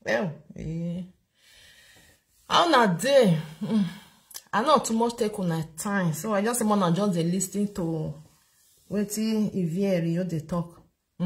Well, how na day? I not too much take on that time, so I just wanna just listening to waiting if you they talk.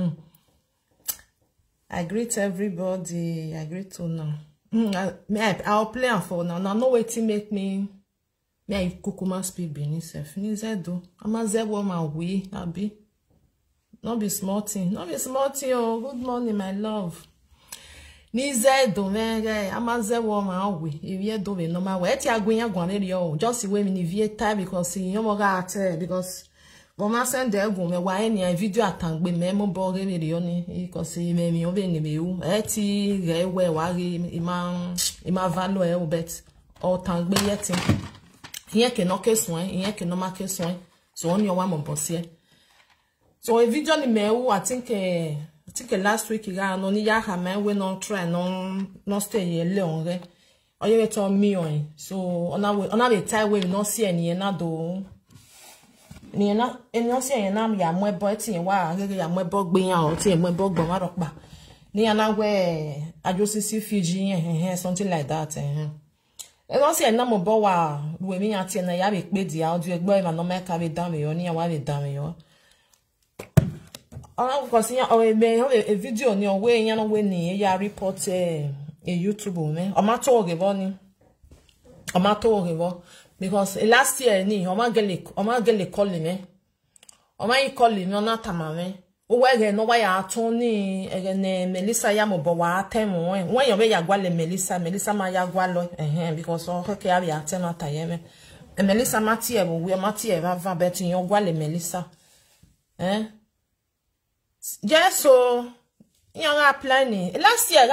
I greet everybody. I greet to now. I'll play am for now. Now no waiting make me. Me I kukuma speak Benin self. Ni zedo. Ama zewo ma we abi. No be small thing. No be small thing. Oh, good morning, my love. Ni zedo me. Ama zewo ma we. If do we no ma we. Eti agwenya gwaneri yo. Just the way me ni vie time because you mo ga ate because goma send there go me wa any video atangbe me mo bo re me yo ni because me mi obe ni me u. Eti re we wa re ima value e obet. O tangbe yetin. Here can no case one, here can no make one. So on your one boss here. So a video ni me I think last week no ni ya ha man we no try no stay here long. Or you told me on. So on a time we no see any na do. Ni na no see any na ya mo boy tin wa ya mo bog gbe yan o tin mo bog gbo ma ropa. Ni na we ajosisi Fiji something like that I don't see a number bowa women at na ya be di audio egbo ma no make be down yo ni wa be down yo. Because a video ni we yan no we ni ya report a YouTube me. O ma to give ni. O ma to give because last year ni o ma gele call me. O ma call me na tamame. O we no wa ya atun ni ne Melissa ya mo bo wa atemu when you be ya gwa le Melissa ma ya gwa lo because o ke ya ya atenu atayeme Melissa mati e bo we mati e va betin yo gwa le Melissa yes so you ga plan last year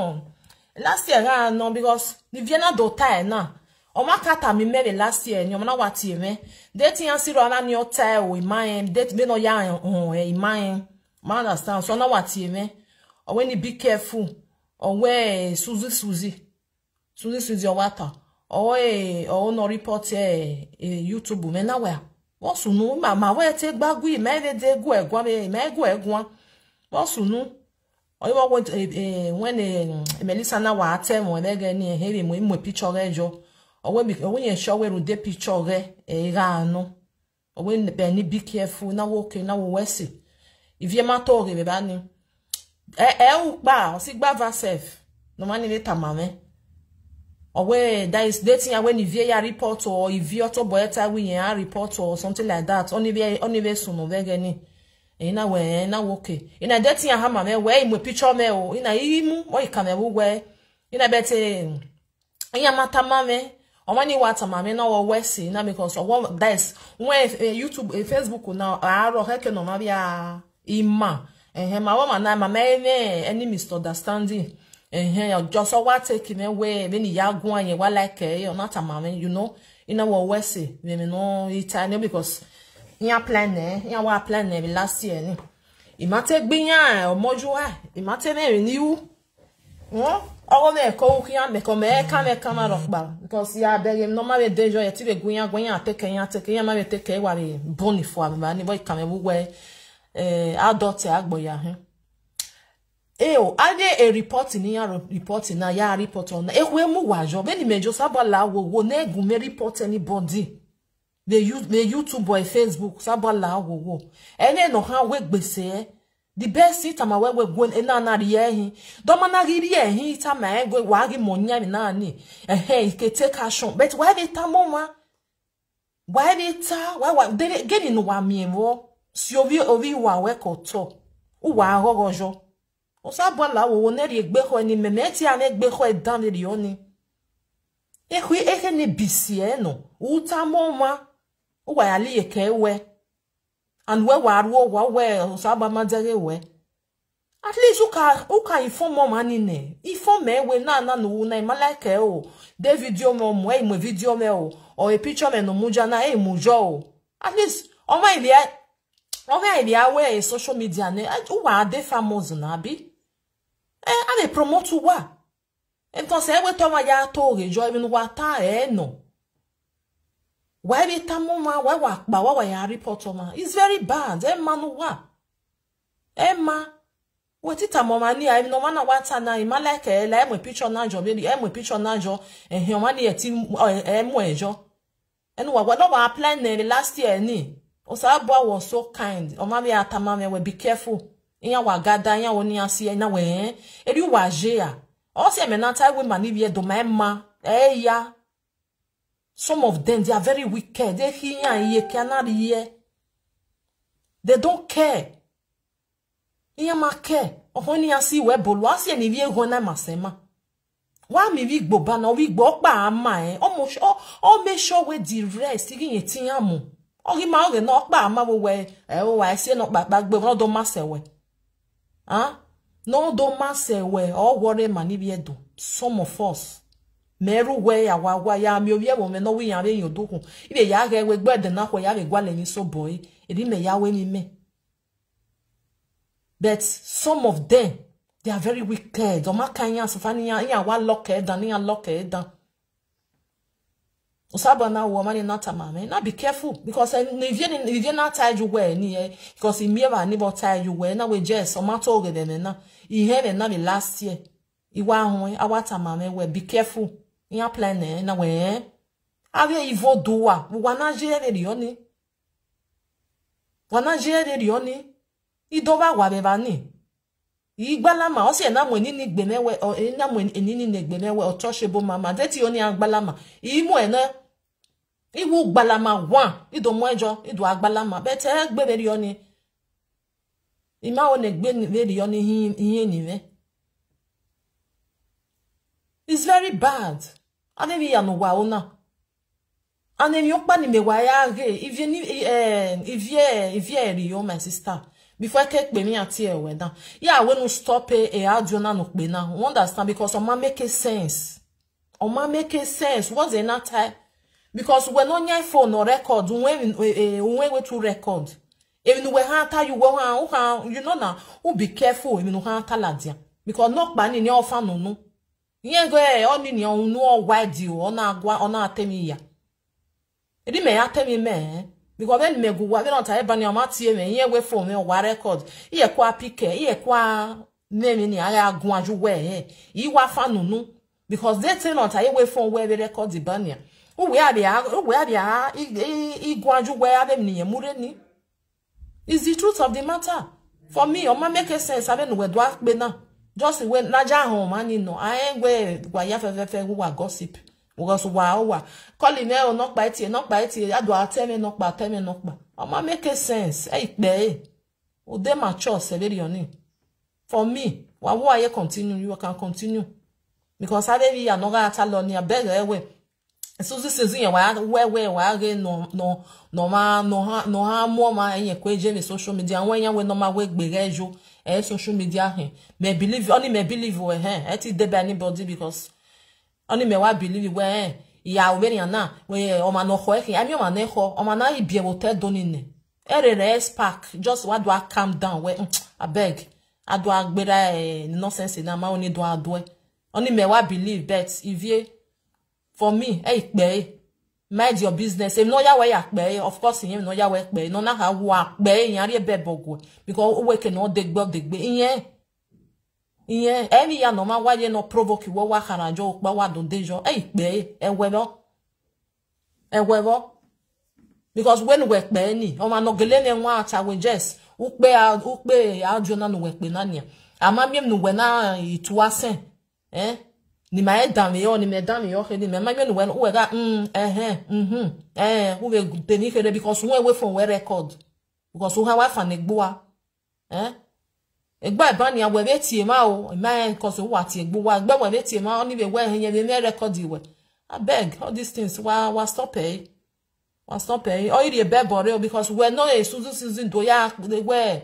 no because the viena do tai na o ma kata mi me last year ni o na wati me date yan siro ana ni o tai o iman date be no ya iman ma understand so na wati me o when you be careful o we suzi o wata o no report YouTube me na we wo sunu ma we te gbagui me de go egwa me go egwa wo sunu o when Melissa na wa atem o be ga ni heri mo picture rejo o we show we ru de picture re ga no o we be careful na wo okay na wo wesi if you matter be bani u pa o si gba vasef no mani be tamame o we that is dating when if you report or if you to boyeta we yan report or something like that only be sunu be gani ina we na wo okay ina dating ha mama we mo picture me o ina imu o ikame we ina bete ina matamame o mani wata mame na wo wesi na because that is when YouTube Facebook now aro heke no ma bia ima ma wa na ma any misunderstanding just what take me way when ya go an wa like you not a mama you know ina wo wesi we no itani because ya plan ya wa plan last year ni imate gbiyan omojuwa imate me ni u owo me ko kian me ko me ka rokba because ya beg no ma be dejo ya ti be gbiyan ateke ya ma be take wa be boni fo abi ni boy kan me we adult agboya ade a report ni ya report na ya report on ehwe mu wajo be ni mejo sabala wo na egu me report anybody the YouTube or Facebook sabala wo ene no ha we gbese the best it am we go na ri ehin do ma na ri ehin ta ma go wa gi monya mi na ni ke take action but why dey ta mo ma why dey ta why dey get in wa mi wo si ovi wa we ko to u wa gogojo o sa bo la wo ne ri egbe ho ni me ti an egbe ho dan ri oni ne bisi no u ta mo ma u wa ya li ke we and we wa ro wa we sa ba ma dere we at least u ka inform mo mani ne inform me we na no na ma like o de video mo video me o a picture me no muja na mujo o at least o ma idea we social media ne u wa de famous na bi a dey promote wa entonces we to ma ya to rejo even wa ta no why be tamoma wa ya report ma it's very bad manu wa Emma Wetita mama ni I no mana wata na ima like la emwe picture na jo baby emwe picture na jo he mani eti emwe jo enu wa no wa apply na last year ni Osabua was so kind o mama ya tamame we be careful iya wa gada iya woni ase na we eri wa je ya o se me na tai we mani bi do ma ya some of them they are very wicked they hiya ye canary ye they don't care iya make ohoni asi we bolu asi ni wie ho na masema wa mi wi gbo ba na wi gbo pa ama o make sure we the rest igi yen tin amu o ri ma o na pa ama we o wa se no pa gbe no do masewe no do masewe o worry mani bi edo some of us meru we ya wa ya mi obi e wo me no wi yan re yin odokun ibe ya ge we gbede na ko ya re gwa leyin so boy edi me ya we mi me. But some of them, they are very wicked. Oma kanya sofani ya wa lock down, ya lock down. Osaba na wo mani na tamame. Na be careful because if you not tired you wear ni because in me ni bo tired you wear na we just oma to ge dem na. I hear na be last year. Iwa ho awa tamame we be careful. Ya plan na we. Ave ivo doa. Wana jere rioni. Wana jere rioni. Idoba wa beba ni igbalama o se na mo ni gbemewe o na mo ni gbemewe o touchable mama deti oni agbalama imu ena iwu gbalama 1 ido mo ejo ido agbalama bete gbeberi oni ima o ne gbeberi oni hin ni me it's very bad anebi ya no wa ona anebi o pa ni me wa ya ge if ye ri my sister. Before I take me at here, weather. Yeah, when we stop a audio na no be now. Understand because Oma make sense. Oma make sense. What's the not time? Because when on your phone or record, when we to record. Even we have tell you you know now. Who be careful? Even we have tell ladia because not ban in your fan no. Yeah, go on in your no wide you on a gua on a temi ya. It may have tell me man. Because when me go wa we not eba ni amatie me yen we phone me wa record iye kwa pike iye kwa name ni ara agun aju we yi wa fa nunu because they tell not aye we phone we record the bania we are igun aju we ade ni mure ni is the truth of the matter for me o ma make sense abe no we do akpe na just when naja hon man no aye we gwa ya fe wa gossip. Because wow, calling me no by tea, I do tell me no pa. Oma make sense. Hey, be. O de mature, severi oni. For me, why you continue, you can continue. Because I dey no ga tell on ya beg we. So this is in where no ha more ma en kweje me social media when ya we no ma we gberejo social media he. Me believe we et dey be anybody because Oni me wa believe we ya oberi na we o ma no ho e ami o ma na ho o ma na ibie wo te do ni ne erere spark just what do I calm down we abeg ado agbera nonsense na ma oni do ado oni me wa believe but if you for me pe mind your business if no ya we pe of course yin no ya we pe no na ha wa pe yin ari be bogo because o we ke no de gbe Iye, emi ya no ma waye no provoke wo wa harajo pa wa don dejo pe ewebo because when we pe ni o ma no gele ne nwa ata we just ukpe ajo na no we pe na nia ama miem no we na itu asen ni ma edam yo ni me dam yo he ni me ma miem no we we ga who we teni kere because we from we record because who ha wa fa negboa Egba bani awe betie ma o man cause wa tie gbo wa gba we betie ma oni be we hen ye me record we abeg all these things wa stop o iri be bore because we no e season do ya we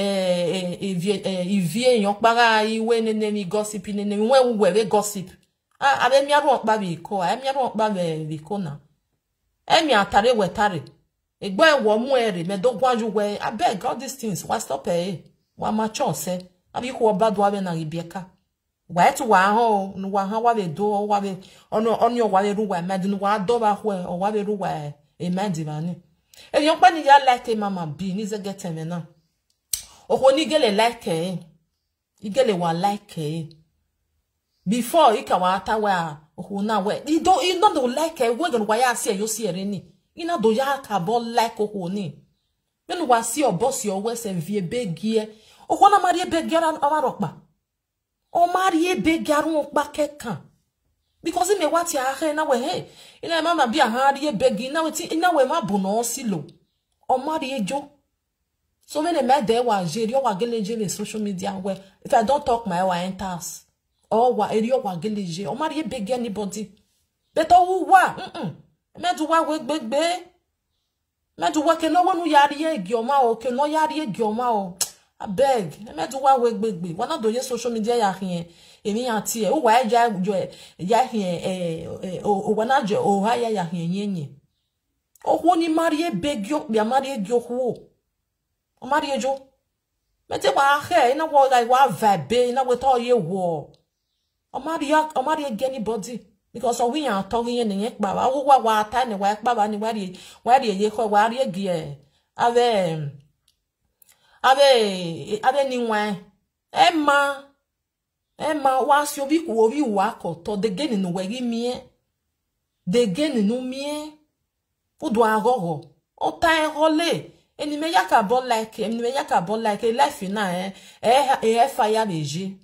ivie yon para iwe nene gossip nene we gossip abe mi aro pa bi ko mi aro pa be ko na emi atare we tare egba ewo mu ere me do gwaju we abeg all these things wa stop wa macho se abi ko badu abe na Rebecca wa etu wa ho no wa ha wa be do wa be onyo wa le ru wa medin wa do ba ho o wa be ru wa e medivani e yon pa ni ya like mama bi ni ze get me na o ko ni gele like igele wa like before ikawa wa huna we you don't like we gan wa ya see you see reni ina do ya ka bo like ohuni menu wa see boss your we se vie begie ohona marie begie amarokpa o marie begie arun pa kekan because me what ya he na we hey ina mama bia ha marie begie na we ti ina we ma bu no silo o marie jo. So many men there were Jerio Wageleje social media where if I don't talk my wa enters or wa Erio Wageleje or marry beg anybody. But oh wa me do wa we be me do wa ke no one yari gioma o ke no yari gioma o I beg me do wa we be one of the social media ya here emi anti o wa ja here o wana je o ha ya here nyenye o ho ni marry beg yo bia marry gyo ho o marie jo mete wa he ina wo like wa vibe ina we to ye wo o marie get anybody because o we yan talking yen yen pa wa ta ni wa pa ba ni wa ri ye ko wa ri gie ave ni wa Emma wa si obi ku obi wa ko to de geni no we mie de geni no mie o do agogo o ta en role eni me yaka bon like life na fire beji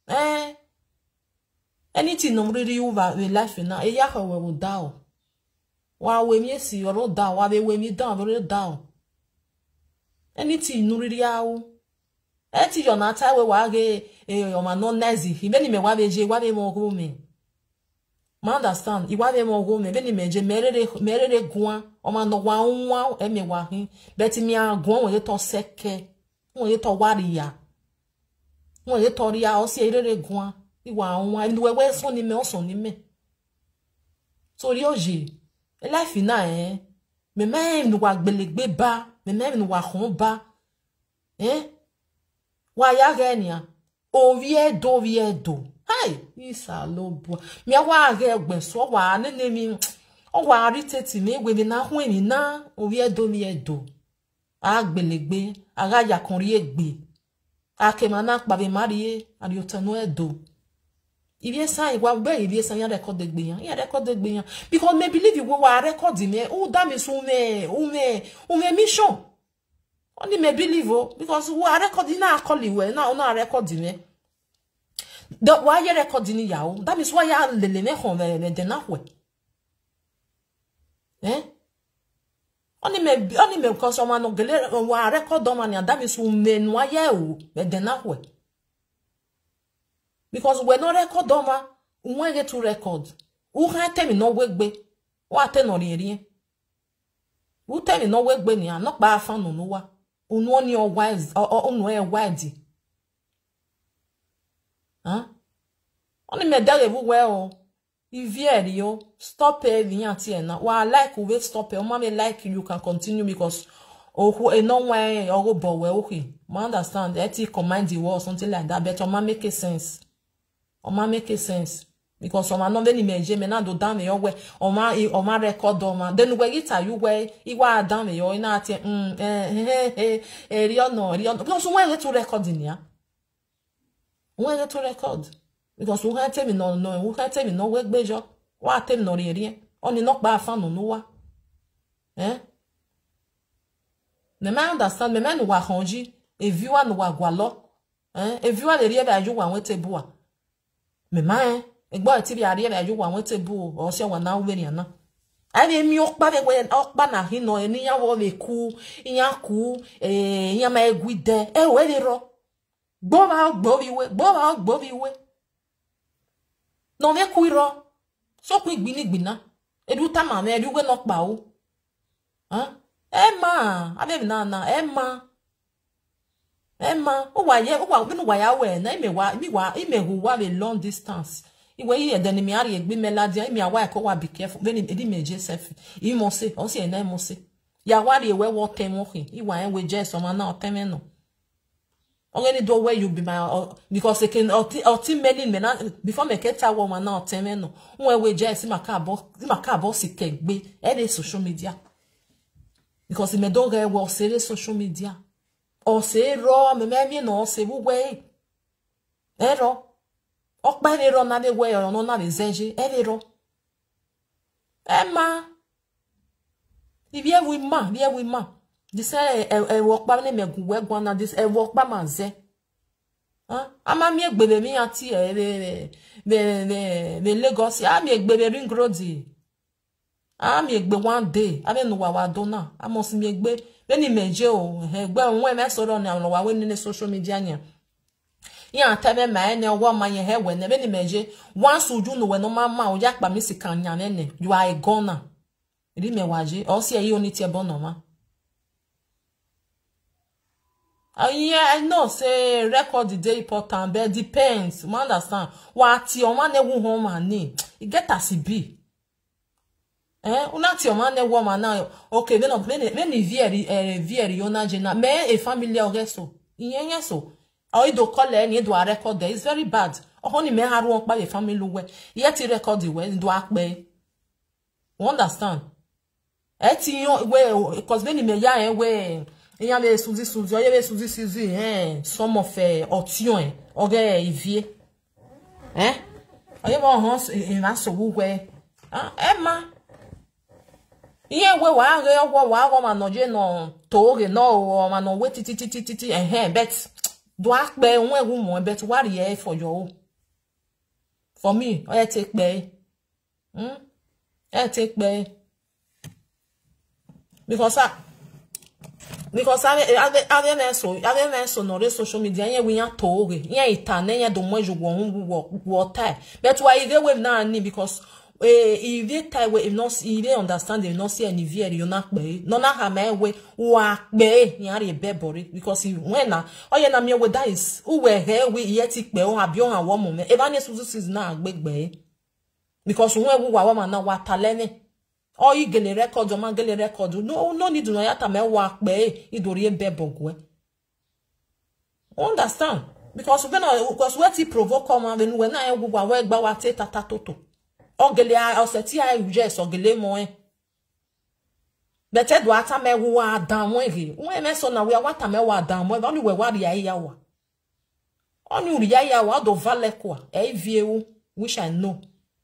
anything no really over we life na yaka we down wa we mi si ro down wa we mi down ro down anything no really awu eti yo na ta we wa ge o ma no nazi hi me ni me wa beji wa be mo go me ma understand iwa be mo go me be ni meje merere guan o ma no wa nwa e me wa hin bet mi aguan we to seke won to waria won to ria o si erere guan iwa nwa ni we so ni me o so ni me so ri oji e life na me me ni wa gbelegbe ba me me ni wa khon ba wa ya genia o vie do Hey, isa lobo. Mi awa ge egbe so wa nene mi o wa ri teti mi we mi na hu eni na o wi edo agbelegbe ara ya kan ri egbe akema na pa be marie ari otanu edo ibi san iwa be ibi san ya record egbe yan because me believe you wa record me o da me so me mission only me believe because we record na call we na record me. The why you recording yao? That is why you le me home de na we. Only me because someone no gele wa record do man that is me no ya o de na we. Because we no record do ma, we get to record. U ha tell me no we gbe. Wa te no rin. U tell me no we gbe ni an no pa fan no wa. Unu oni o wise or unu e wide. Only me dare vous well. If you stop it, na wa like we stop it. O me like you can continue because who no way or go well okay. Ma understand that command the word something like that. But o ma make sense. Because o ma no be ni meje me na do down me your way. O ma record o ma. Then we get you way. Iwa down me your na ati rio. Because when get to recording ya. When get to record. Because who can't tell me who can't tell me no work bejo. What tell me no rien. Only knock by a fan no wa. The man understand me man wa honji. A viewer no wa gualo. A viewer the real you want with a boa. Me man, a boy TV area you want with a boo or say one now very na. I mean me ok ba we ok ba na hin no eni ya wo me ku, iya ku, iya ma eguide. We dey ro. Gbo we. No me kuiro. So quick gbina. Edu tama me edu we nok ba o. Emma, ave na Emma, o wa binu wa ya we na ime hu wa be long distance. Iwe yi eden mi ari egbe melody imi awa ko wa be careful. Beni edi meje self. I mo se, o se na mo se. Ya wa ri we wo temo hin. Iwa en we je so ma na o teme no. Only do where you be my because they can ultimately before me get a woman now tell no when we just my car boss be any social media because me don't get well say social media or say raw me no say way Ero. Okperero na de we no na de zenje. Erero. Emma. Ivie wi ma. This work ba ne megu we gwan na this work ba manze. Ama mi egbebe mi ati the Lagos. Mi egbebe ring road. Mi egbe one day. Abe no wa dona. Amos mi egbe. Beni meje o. Egbe onwe me soro ni awon wa we ni social media nya. Ya tebe ma ene owo ma ye he we ne beni meje. Once uju no we no mama o ya pa mi sikan nya ne. You are a goner. Ri me waje. O si e yi oni tie bono ma. Yeah, I know, say record the day important, but depends. You understand? What your man ewu home and ni? It get as it be. Unati your man ewu woman now. Okay, then many very yona jena. Me a family ogeso. Iyenye so. Or you do call any do a record there. It's very bad. Only me haru won't buy a family way. Yet he record the way do act bay. You understand? Eti yon way because many me ya way. Il y a des sous-suzi, some of options, ivie. Il va se wouer. Emma. Il y a no tore, no, man, wait, bet. Doak bay, one bet warrior for you. For me, I take bay. I take bay. Because I so no social media we are told itane do mo ju water but why they we na ni because if they tie we if they understand they not see any very you na pe no na ha me we wa pe yan re be bori because when na oye na me we that is who we here we yet pe o abi on awo mo me e ba ne so season na agbegbe because when we wa na wa talene. Oh, you get a record, or man get a record. No need to know yata me work be idori bebogwe. Understand? Because what he provoke come when I go work ba wa te tata toto. O gele I seti I just o gele mo e. Bete do ata me wa dan mo e. When me so na we wata me wa dan mo e only we wa ya wa. Only ya wa do vale kwa. E vie which I know.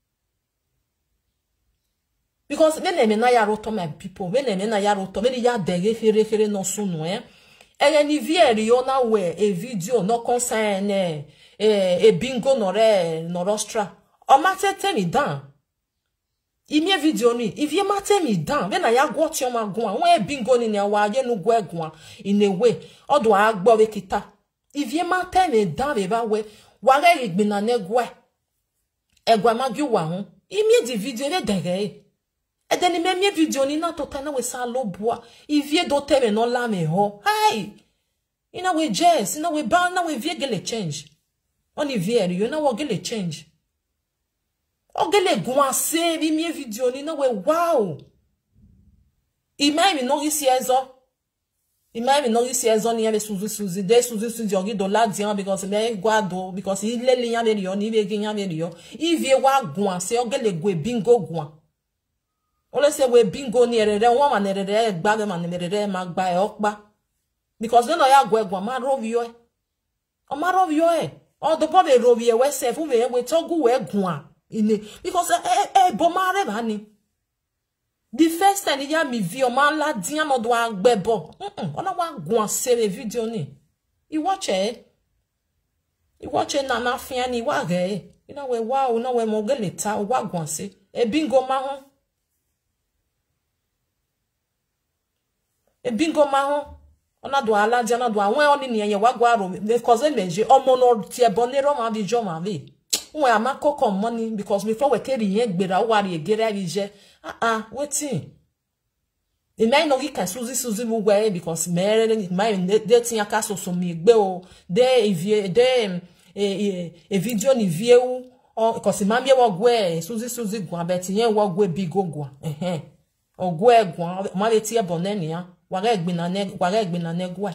Because when they na ya roto my people, when they na ya roto, when ya dege fere no sunu ni vieri yo na we a video no concern a bingo no rostra. O ma tete mi dan. Imi video ni, if ye ma tete mi dan, when ya go ti o ma gwan, when bingo ni ne wa ye nu gwe gwan in a way, o do agbo we kita. If ye ma tete mi dan be ba we, wa re igbina ne gwe. Egwa ma gyu wa hun. Imi di video le dege et then il m'a vidéo ni na totana we sa lo bois il vie doter me non la me ho hi ina we jazz ina we ban na we vie gele change on y vie you na we gele change o gele guanse bi mi vidéo ni na we wow il m'a mi no isi ezo ni ave suzi de ogi dollar dian because me guado because il le lian le yo ni be gian le yo il vie wa guanse o gele gwe bingo guan. Ole se we bingo ni erere won ma erere gba be ma erere ma gba e okpa because no ya gwe gwa ma rovio e o ma rovio e o do po be rovio we se fu we togu we gwa ini because bo ma re ba ni the first time ya mi vi o ma la dian no do agbe bo ona wa gwa se le video ni I watch na na fian ni wa ge ina we wow na we mo gele ta wa gwa se e bingo ma ho e bingo ma ho ona do ala dia na do awon oni ni yen wa gwa ro because meje omo no tie bonero ma bi jo ma bi we amako come money because before we carry yen gbera wa re egere ri je wetin e mai no gi kan suzi mu gwe because mere ni mai de tin aka so mi gbe o de evie de e video ni vie o because ma mi wo gwe suzi gwa bet yen wo gwe bigo gwa ogwe gwa ma le tie boneni ya wage gbina ne gwa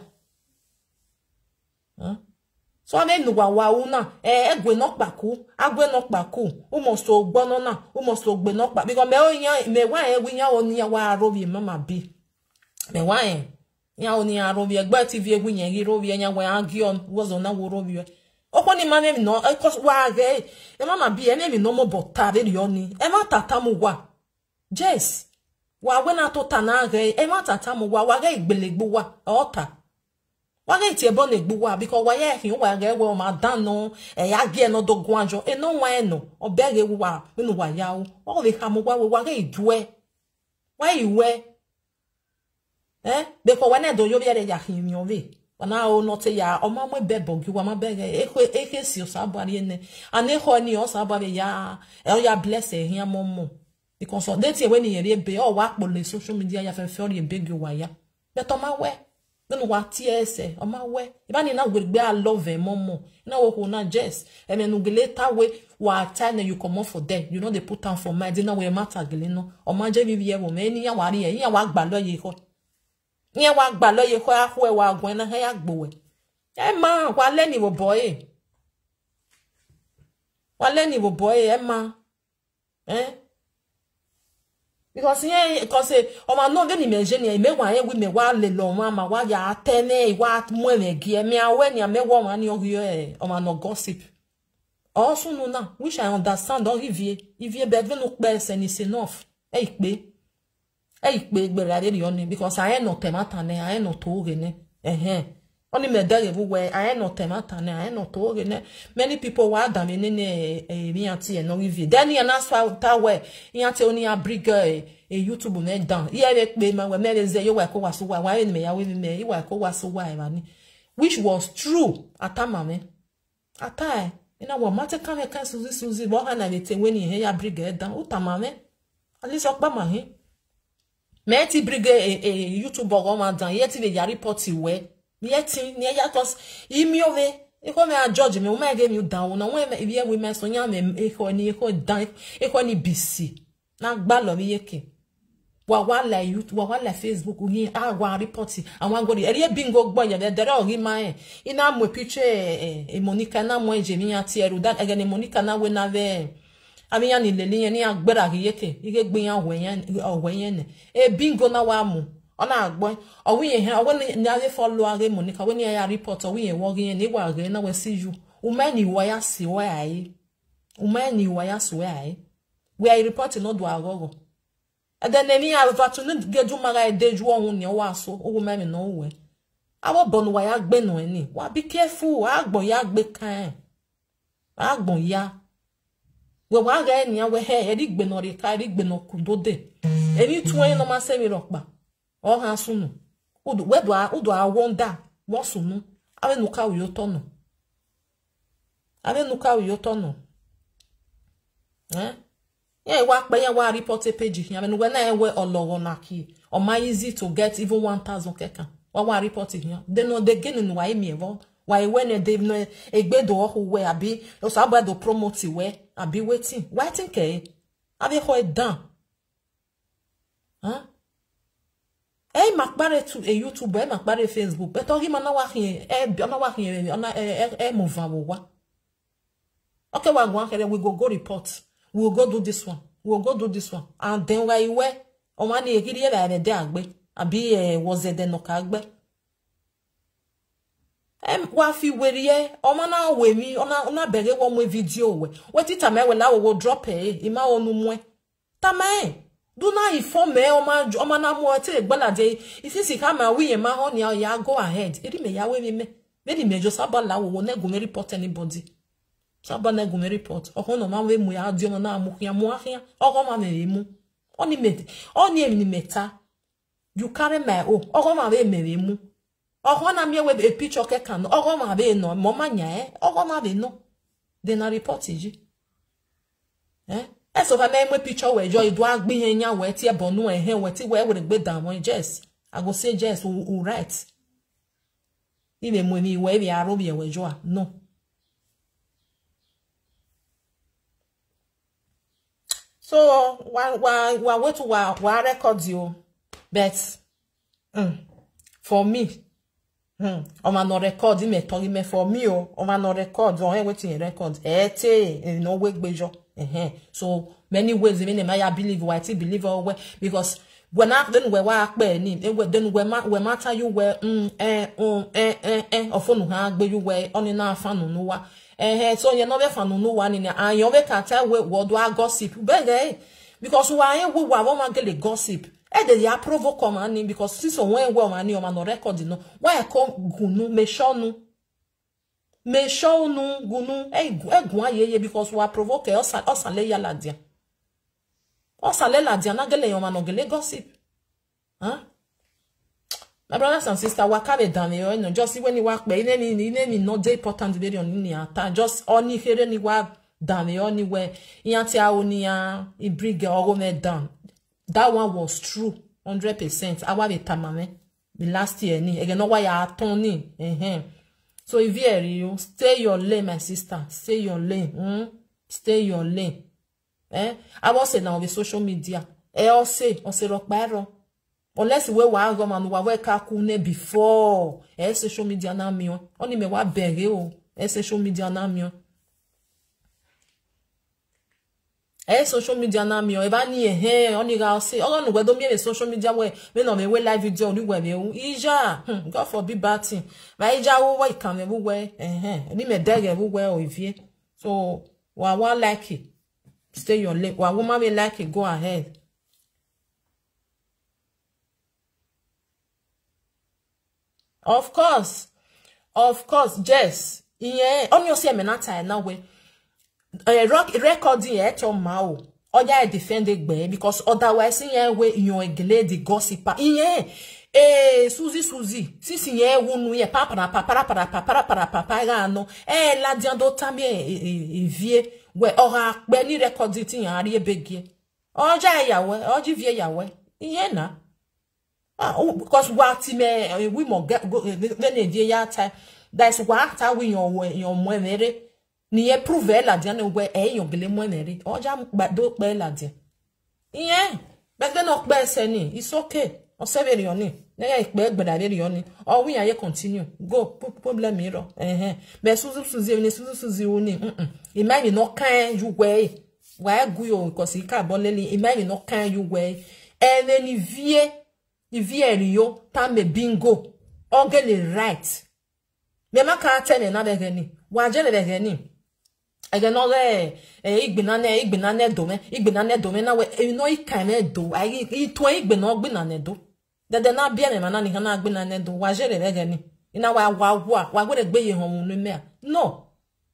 so ame nuwa wa una egwe no paku agwe no paku o mo so gbono na o mo so gbe no pa because me wa wi yan oni ya wa robi mama bi me wa yan oni ya robi egbe tv egwu yan ri robi yan wa agion wozo na wo robi Okoni mane mi no cause wa ge e mama bi ene mi no mo botare rioni e ma tata mu wa yes wa we na to tana ge e ma tata mu wa ge igbelegbo wa ota wa ge ti e bon egbo wa because wa ye hin wa ge we ma dan no e ya ge no do gwanjo e no wa no obege wa nu wa ya o le ka mu wa ge idue wa iwe because when I do yo be ya hin mi ove na o not ya o ma mo bebo gi wa ma bege eke si o sabari ne ane ho ni o sabari ya ya bless e hia momo because so that when you be o wa pole social media ya fe fe o be gi wa ya but o ma we no wa ts o ma we e ba ni na gbe a love e momo na wo ko na just e me no later we wa time you come off for them you know they put down for mind na we matter gele no o ma je bi ye wo me ni ya wa ri e ya wa gba loye ko nye wa gba loye ko ahwe wa gwen na ya gbowe e ma wa leni wo boy e ma because o ma no ge ni meje ni me wa ye wi me wa le lo ma wa ya tene wa mu e gi me awe ni me wo ma ni oyo o ma no gossip also no na which I understand don ivie be no pe se ni enough e pe because I ain't no temata ne I ain't no togene only me there everywhere I ain't no temata ne I ain't no togene many people wa da me ne mi anti e no review then you na so ta we you anti only a brig YouTube me down here we pe ma we me ze yo we ko waso wa wa me ya we me you wa ko waso wa e ni which was true atama me atai ina wo mate kan e kan suzi bo ha na le te we ni he ya brig down utama me ali so pa ma he Meti brige YouTube ogoma dan yeti le ya report we yeti ni ya cause imi ove e ko me a judge me o ma ge mi down na we we me so nya me e ko dan e ko ni bisi na gba lo mi yeke wa la YouTube wa la Facebook yin a wa report awon go ri bingo gbo yan de o ri ma ina mo picture Monica na mo je mi ati eru dan again Monica na we na ve ami ya ni lele yen ni agbera yeke ige gbe yan owen ne e bingo na wa mu ona agbo owi yen owo ni ave follow age Monica we ni ya report owi yen wo yen ni wa age na we see you umani wa ya si wa ai umani wa ya si wa ai we are reporting no do agogo and then ni ava to no geju mara edeju ohun ni wa so owo memi no we awo bonu wa ya gbe no ni wa be careful agbon ya gbe kan agbon ya we wa ga eni we he eri gbe no ri ka eri gbe no kudode eri tuwen no ma se mi ropa o han sunu udu a wonder wo sunu ave nu ka yo tono yeah wa pe yan wa report page hin ave nu we na we olowo na ki o ma easy to get even 1000 kekan wa report hin they no they gain nu wa emi evo why when they no egbedo ho we abi o so abado promote we abi waiting ke abi ho dan makbare to a YouTube makbare Facebook but o na wa hin ona move wa okay we go here we go report we will go do this one and then why we o ma ni egiri la de agbe abi was de no ka agbe wa fi werie o ma na we mi ona bere wo mo video we tita me we la wo drop ima onu mu tama do na inform me o ma na mo te gbalade isisi ka ma wi yen ma ho ni ya go ahead eri me ya we mi me di me jo sabala wo na go me report anybody sabana go me report o ho no ma we mu ya adi o na amu ya mu ahia o ho ma me mu oni emi meta you carry my o ho ma we me mu o na me we a picture ke kan o ma be no mo manya o ma be no de na report ji eso va na me picture we jo idu agbe yen nya we ti e bonu we ti we gbe down one just I go say just who right ile mo mi we bi aro bi we jo no so wa wait to wa record you but for me o ma no record me tori me for me o ma no record o wetin record no we gbejo so many ways me na ya believe why ti believe all way because when I then we wa pe ni then we matter you we ofonu ha gbe you we oni na fanu no wa so you no be fanu no wa ni and you be can tell we what do gossip be because why we wa get gossip they ya provoke man because since when we man no record no why come gunu me show no gunu gun ayeye because we provoke osale ya ladia osale ladia na gele yo man no gele gossip huh. My brothers and sisters, what can be done? You know, just when you work, but in no day important video on the ata. Just only here any work done anywhere. Yantia onia ibrige or me done. That one was true, 100%. I want it tamame. The last year ni again. No why I Tony. So if you stay your lane, my sister. Stay your lane. Stay your lane. I was say now with social media. I say rock barrel. Unless we were go man we kakune before social media na mi oni me wa bere o social media na mi social media na mi e ba ni oni ga say olorun we do mi social media we no me we live video ni we me ija God forbid bad thing ba ija wo we kan me we ni me dege we o ivie so wa like it stay your lane wa woman me like it go ahead. Of course, Jess. Yeah, on your say me na tie now we recording to mao. Oya defend it because otherwise yeah we you egle the gossiper. Yeah, Suzy. Since yeah wunu ye para no. La diando tamie vie we ora pe ni recording tin yan ari ebege. Oja yawe, oji vie yawe. Yeah na. Because what me we mo get when dey ya time that's what we your mwemere ni e prove la dia na we your gele mwemere oja do pe la dia yeah but then ok be se ni it's okay o se be rioni na ya ipe gbada le rioni o we yan ye continue go problem mi ro be suzu oni imagine no kan you way why go yo because it ka bolele imagine no kan you way and then Ivierio tame bingo ogele right me ma ka tene na be gani wa je le be gani again no le igbina ne do me na we no ikan ne do ai to igbina ogbina ne do de na bia me na ni na agbina ne do wa je le be gani ina wa go de gbe ye hon nu me no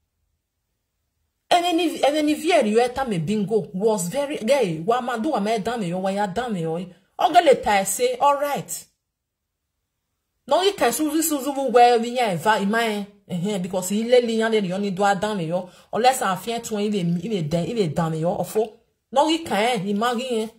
and then Ivierio tame bingo was very gay wa ma do wa me dan me yo wa ya dan me yo Ogeleta say, all right. No, you can suzu where we are in because he lay the only do down yo, unless I fear to even down yo or for. No, he can imagine.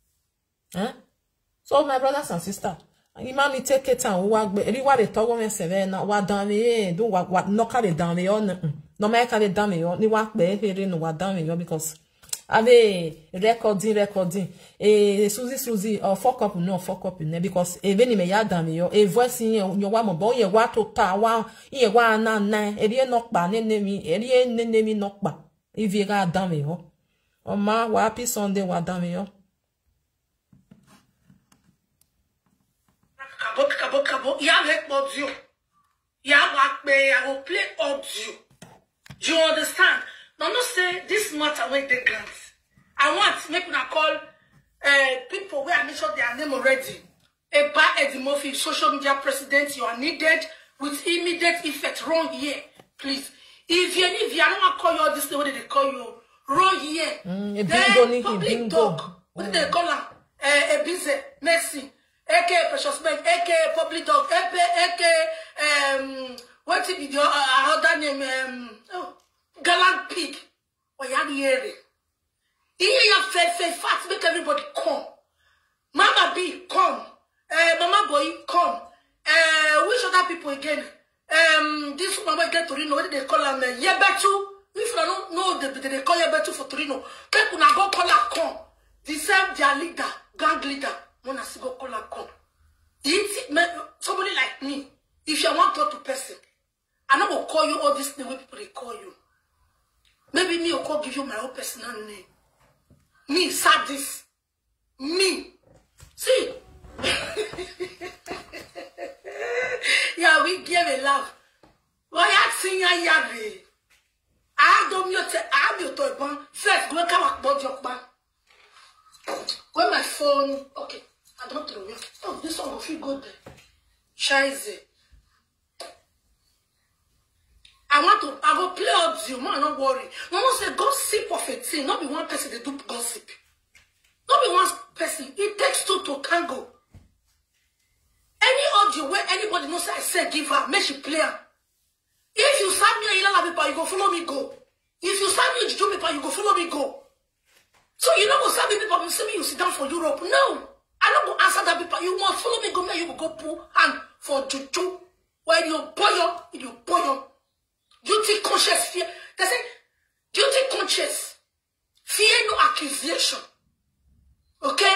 So, my brothers and sisters, you man take it and work, but everyone they talk about seven, what down me, do what knock at it down me on. No make at it down me on, ni work be here no what down me yo because. Ave recording Suzy or fuck up because even me ya dame yo voice in your wa mo bo ye wa to ta wa ye wa na eri no pa ne mi no pa if you ga dame yo o ma wa happy Sunday wa dame yo kabo ya make audio ya wa pe I will play audio. You understand? Now, not say this matter when they grant. I want make una call people where I mentioned their name already. Eba Eddie Murphy, social media president, you are needed with immediate effect. Wrong here, please. If you don't call you all this, what did they call you? Wrong here. Then public dog. What did they call her? Ebize, Messi, AK Precious Man, AK public dog, AK what did your other name? Gallant pig. Or Yadiere. Here fat make everybody come. Mama B, come. Mama Boy, come. Which other people again? This mama get Torino. What did they call them? Yebetu. If I don't know, they call Yebetu for Torino. People now go call her come. The same their leader, gang leader. Wanna see go call her come. Somebody like me. If you want to talk to person, I not will call you all this name way people they call you. Maybe me will call give you my own personal name. Me, Sadis. Me, See. Yeah, we give a laugh. Why I sing ya yari? I don't mute. I mute to ban. First, go come back about your ban. When my phone, okay, I don't throw it. Oh, this one will feel good. Scheiße. I go play up you, man, don't worry. Mama say gossip of a thing, not be one person they do gossip. Not be one person, it takes two to tango. Any audio where anybody knows I said give her, make she play her. If you serve me a Ilala people, you go follow me go. If you serve me a Juju people, you go follow me go. So you don't go serve me people, you see me, you sit down for Europe. No. I don't go answer that people. You must follow me go, man, you go pull hand for Juju. When you boy, guilty conscious fear. They say, guilty conscious. Fear no accusation. Okay?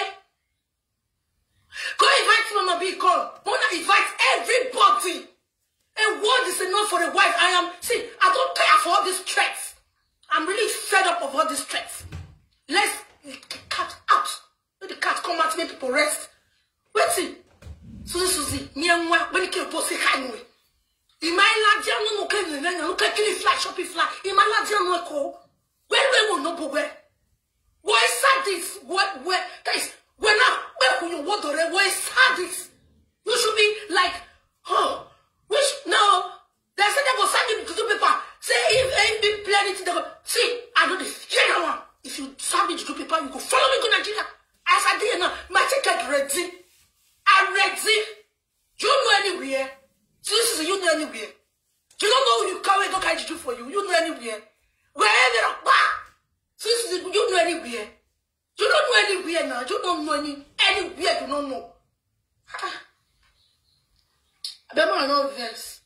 Go invite Mama B, call. Mona invite everybody. And what is enough for a wife? I don't care for all these threats. I'm really fed up of all these threats. Let's get the cat out. Let the cat come out, make people rest. Wait see. Susie, when you kill post anyway. Imagine no can fly, shopping fly. Imagine no call. Where will no go where? Why is this? What where guys? When where you want to where is this? You should be like, oh, which no. They said they go send you to do paper. Say if ain't been planning to see, I know this. Here one. If you send me to do paper, you go follow me to Nigeria. As I did now, my ticket ready. I'm ready. You know anywhere. So this is you know anywhere. You don't know who you carry, don't carry for you. You know anywhere. Wherever you're back. So this is you know anywhere. You don't know anywhere now. You don't know anywhere you don't know. I remember another verse.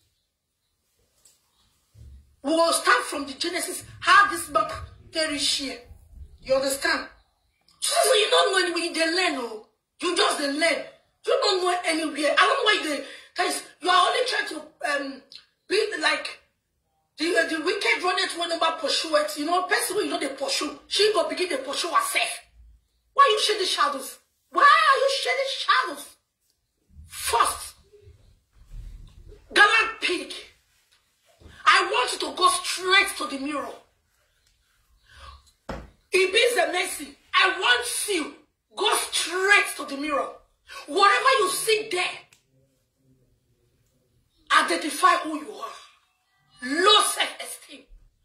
We will start from the Genesis. How this matter perish here. You understand? So you don't know anywhere. You learn, oh. You just learn. You don't know anywhere. I don't know why they. Guys, you are only trying to be like the wicked runneth one about pursue it. You know, person who you know they pursue. She go begin to pursue herself. Why you share the shadows? Why are you shedding shadows? First, gallant pig. I want you to go straight to the mirror. It is a mercy. I want you go straight to the mirror. Whatever you see there, identify who you are. Low self-esteem.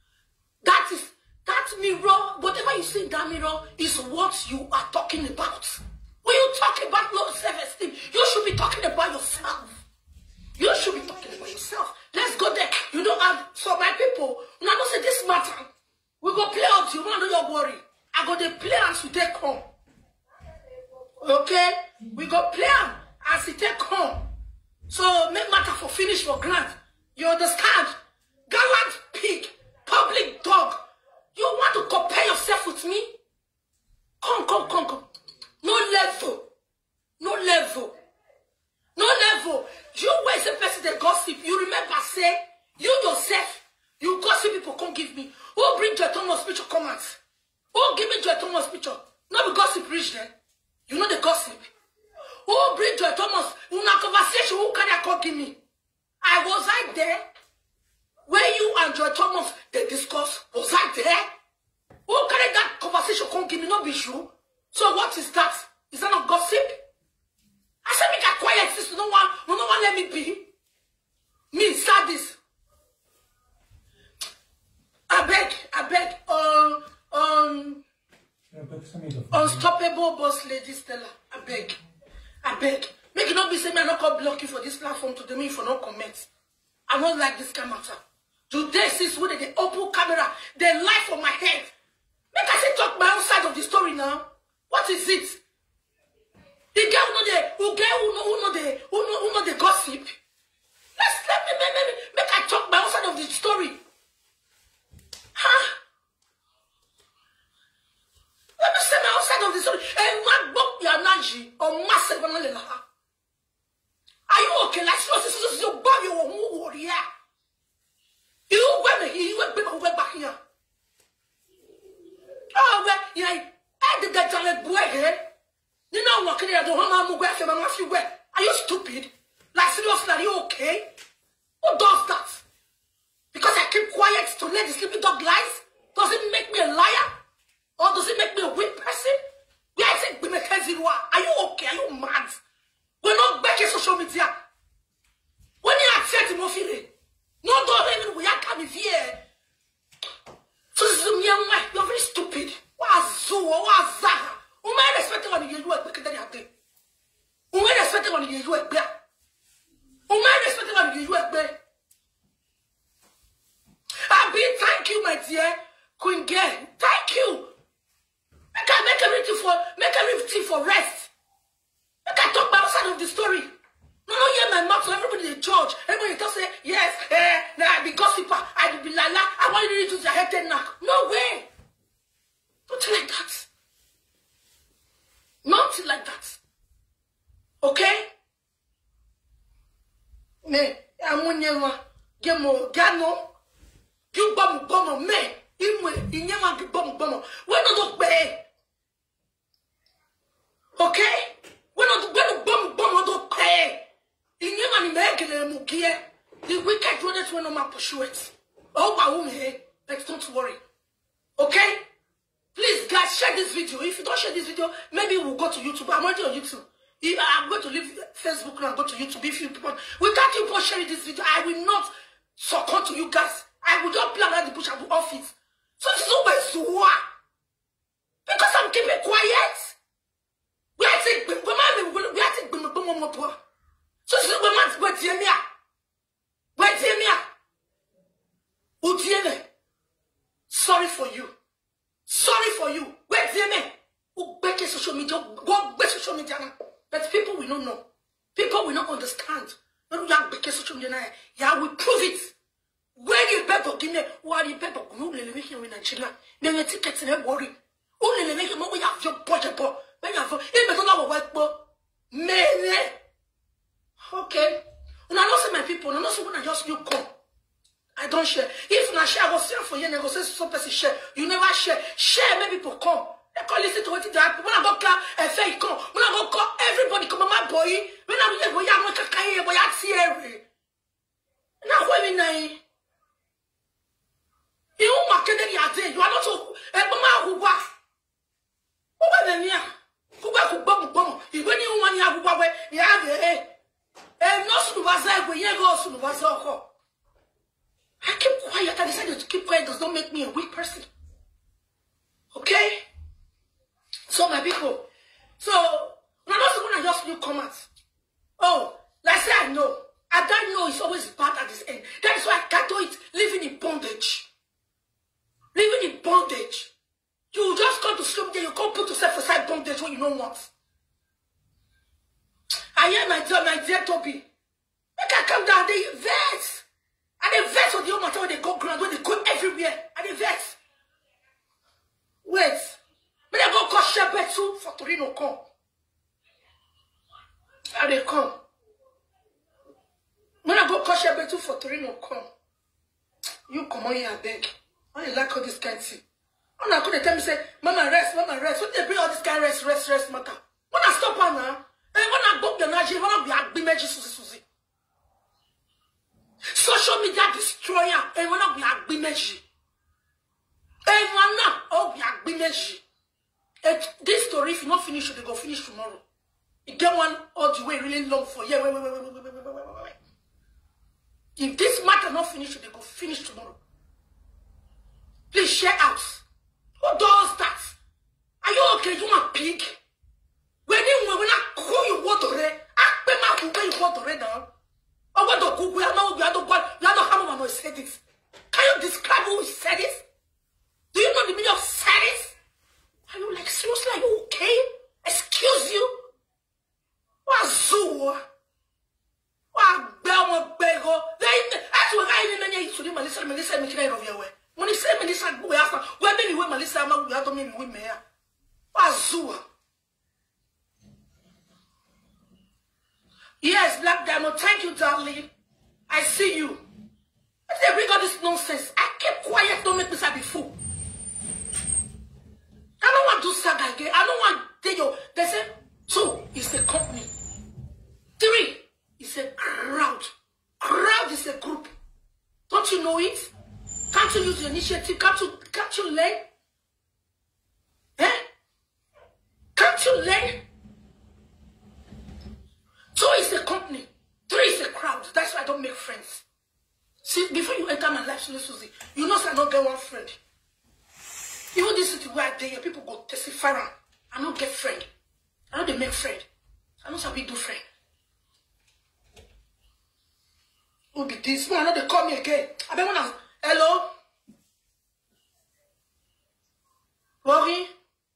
That mirror, whatever you see in that mirror is what you are talking about. When you talk about low self-esteem, you should be talking about yourself. You should be talking about yourself. Let's go there. You don't have, so my people, when I don't say this matter, we go play out you, don't you worry. I go to play as you take home. Okay? We go play as you take home. So make matter for finish for grant. You understand? Gallant pig, public dog. You want to compare yourself with me? Come. No level. You were the person that gossip. You remember say, you yourself, you gossip people can't give me. Who bring Joy Thomas picture comments? Who give me Joy Thomas picture? Not the gossip reach there. You know the gossip. Who bring Joy Thomas? In a conversation, who can I call give me? Was I there? Where you and Joy Thomas they discuss? Was I there? Who carry that conversation can't give me? No be true. So what is that? Is that not gossip? I said make a quiet sis. No one let me be. Me start this. I beg. Unstoppable boss lady Stella. I beg. Make it not be saying I not come block you for this platform to do me for no comments. I don't like this kind of matter. Today, sis, when they open camera, they lie for my head. Make I say talk my own side of the story now. What is it? The girl who know the gossip. Let me make I talk my own side of the story. Huh? Let me say my own side of the story. And what book your energy or massive and are you okay? Let's not see your body or more here. You went back here. Oh, well, yeah, I did that boy here. You know what? I don't want sleeping dog lies? Does it make me a liar? Or does it make me a weak person? Where I think are you okay? Are you mad? We're not back in social media. When you are saying to me, no, don't even we are coming here. So you're very stupid. What's Zoo? What's Zaha? Who may respect when you work because they have been? Who may respect when you work there? Who may respect when you work there? Abi, thank you, my dear Queen Girl. Thank you. Make everything for rest. I can talk about side of the story. No, hear my mouth, so everybody in church. Everybody just say, yes, I be gossiper, I be lala, I want you to use your head and knock. No way. Nothing like that. Nothing like that. Okay? Me, I'm on your gemo, gano, you bum, me, in your bum, when I don't pay. Okay? When I don't pay. The wicked rodents will not pursue it. Oh, my own here. But don't worry. Okay? Please, guys, share this video. If you don't share this video, maybe we'll go to YouTube. I'm already on YouTube. I'm going to leave Facebook and go to YouTube. If you people, we can't keep on sharing this video. I will not succumb to you guys. I will just play around the bush and do off it. So this is always what? Because I'm keeping quiet. We are taking so this is where sorry for you. Sorry for you. Where who back social media? Go back social media now. But people will not know. People will not understand. When we are back social media now, yeah, we prove it. Where you better give me? Why you better go? Let me hear in Nigeria. Then your tickets and worry. Only let me hear we have your budget. When you have it better not work, but man. Okay. When I don't see my people, I don't see when I just you come. I don't share. If I share, I will share for you and I will say some person share. You never share. Share, make people come. They call listen to what it happen. When I go call, FA come. When I go call, everybody come. My boy. When I go, yeah, I'm going to carry boy. I see every. Now when we know, you market the idea. You are not so. Mama who was. Who was the near? Who was who bum? When you want to have who you have no sunuvaza when you go sunuvaza. I keep quiet. I decided to keep quiet does not make me a weak person. Okay? So my people. So when I just new comments. Oh, like I say I know. I don't know it's always bad at this end. That is why I can't do it living in bondage. Living in bondage. You just come to sleep there, you can't put yourself aside bondage when you don't want. I hear my dear Toby. Make I come down, they vex. And they vex on the old matter when they go ground, when they go everywhere. And they vex. Wait. When they go call Shebetu for Torino come. And they come. When I go call Shebetu for Torino come. You come on here and beg. I like all this kind of thing. I'm not going to tell me, say, Mama rest. When they bring all this kind of rest matter. When I stop her now, and when I go to Nigeria, when I be a big Susie. Social media destroyer, and when I be a big magic. And when I be a big magic. This story, if you not finish, they go finish tomorrow. You get one all the way really long for yeah. Wait. If this matter not finish, they go finish tomorrow. Please share out. Who does that? Are you okay? You want pig? When I call you water, I pay my you water now. Or what the cook? We are not how I said this. Can you describe who said this? Do you know the meaning of said this? Are you like seriously? Are you okay? Excuse you? What zoo? What Belmont Bego? That's what I didn't to Melissa making of your way. When he said Melissa, we asked her, where many women Melissa, we have to meet women here. What zoo? Yes, Black Diamond, thank you, darling. I see you. If they bring all this nonsense, I keep quiet, don't make me say be fool. I don't want to do saga again. I don't want they say 2 is the company. 3 is a crowd. Crowd is a group. Don't you know it? Can't you use your initial? initiative. Can't you learn? Eh? Can't you learn? 2 is a company. 3 is a crowd. That's why I don't make friends. See, before you enter my life, Susie, you know I don't get one friend. Even this city where I dey, people go testify. I don't get friend. I don't make friend. I don't sabi do friend. Who be this? No, I know they call me again. I been wanna hello? Worry?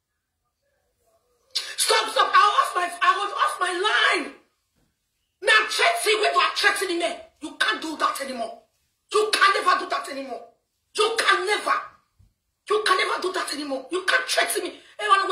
Stop. I was off my line. Now threatening, where do I threaten me? You can't do that anymore. You can never do that anymore. You can never do that anymore. You can't threaten me.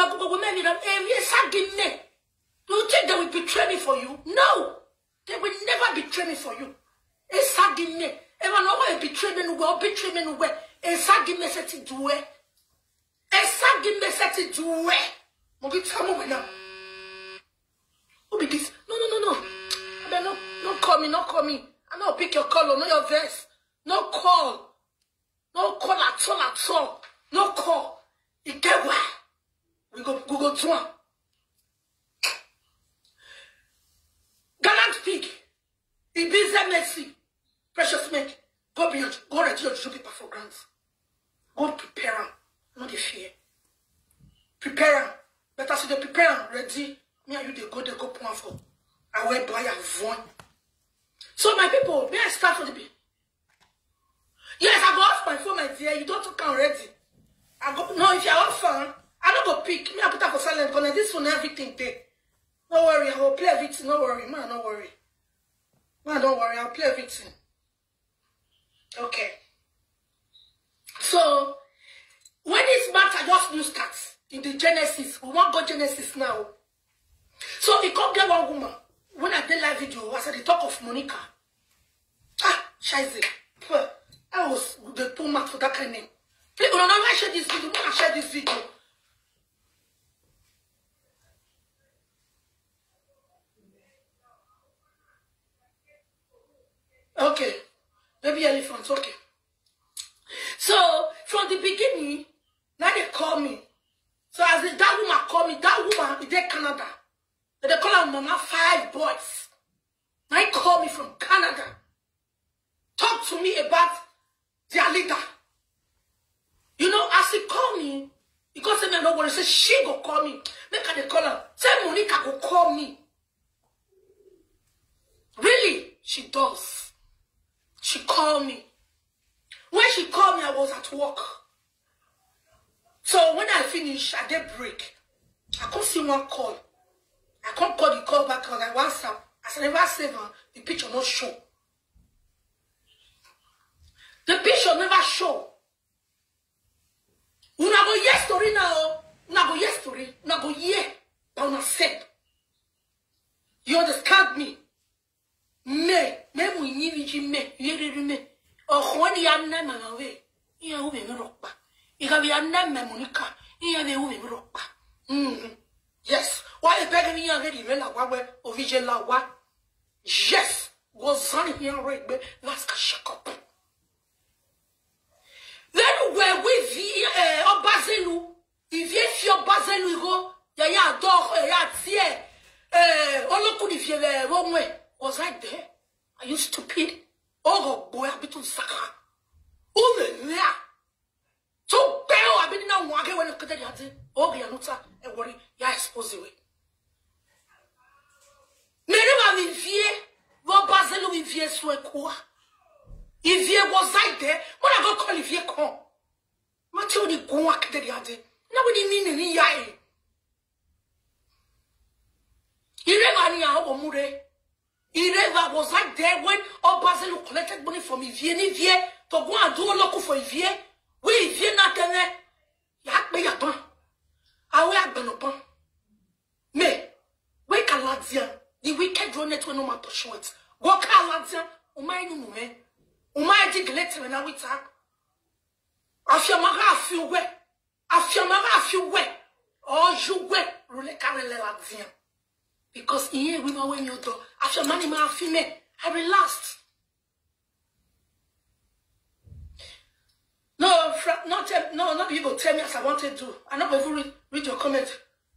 Do you think they will betray me for you? No. They will never betray me for you. Everyone will betray me no betray me no way. Set it do it. Set it do it. Mobi tell me now. Who be this? No. Don't call me. I know pick your call or know your verse. No call at all. No call. You get where? We go to one. Gallant pig. Ibiza mercy. Precious milk. Go beyond. Go ready your Juju paper for grants. Go prepare them. Not the fear. Prepare them. Better see they prepare them. Ready. Me and you they go point for. I will buy a one. So my people, may I start for the people? Yes, I go off my phone, my dear. You don't talk already. No, if you're off phone, I don't go pick. Me, I put that for silent. But this phone, everything there. Don't worry, I will play everything. Don't worry, man. Don't worry. Man, don't worry. I'll play everything. Okay. So when this matter just new starts in the Genesis, we want go Genesis now. So he come get one woman. When I did live video, I said the talk of Monica. Shize. I was the too much for that kind of name. Please, when I share this video, I share this video. Okay. Baby elephants, okay. So, from the beginning, now they call me. So, as that woman call me, that woman is in Canada. They call her Mama 5 Boys. Now he call me from Canada. Talk to me about their leader. You know, as he call me, he goes to me, no worry. Say she go call me. Make her they call her. Say Monica go call me. Really? She does. She called me. When she called me, I was at work. So when I finished, I did break. I couldn't see one call. I can't call the call back because I WhatsApp. As I never save her, the picture not show. The picture never show. Una go yes story now. Una go yes story. Una go yeah. But una said. You understand me? Me mu nyiviji me. Yeri me. Oh, when you are not away. You are moving rock. You have your name, Monica. You are moving rock. Yes. Why is begging me already? When I were Ovijay Lawa. Yes. Was on here already. Last shut up. Then where with the Obazelu, if you're Bazelu go, ya dog, ya tie, Oloku if you're wrong way. Was I there? Are you stupid? Oh, boy, I've been to Saka. Oh, there. So, Bell, I've been now walking when you could have it. Oh, you're not a worry. You're exposed away. Never in fear, what Bazelu in fear, so a core. If you was I there, when I go call if you come. Matilda go walk the other. Nobody mean any yai. You never knew how Mure. He never was I there when Obazelu collected money from Ivie to go and do a local for Ivie. We Ivie not there. Yak me yapon. I will be upon. Me, wake a Ladzian. The wicked drone it will no matter short. Walk a Ladzian, Umay no me. Umay dig letter when I will talk. Afiamara feel wet. Afiamara feel wet. Or you wet, Rulekare Ladzian. Because here we know when you do. After money, my female, I relaxed. No, not you go tell me as I wanted to. I'm not going to read your comment.